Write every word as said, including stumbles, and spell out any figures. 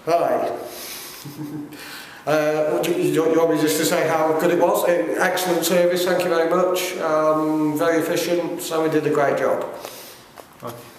Hi. uh, do you, you want me just to say how good it was? Uh, excellent service, thank you very much. Um, very efficient, so we did a great job. Okay.